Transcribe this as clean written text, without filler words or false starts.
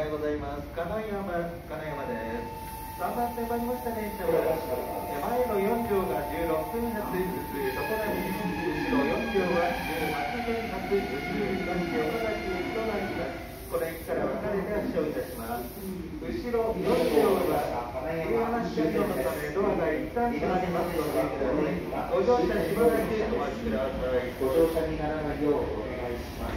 ようございます。金山です。3番線参りました電車は、前の4両が16分発ずつ、所なり後ろ4両は18分発ずつ、4両の先行きとなります。この駅から分かれて発車をいたします。後ろ4両は、急な車両のためドアが一旦閉まりますので、ご乗車しばらくお待ちください。ご乗車にならないようお願いします。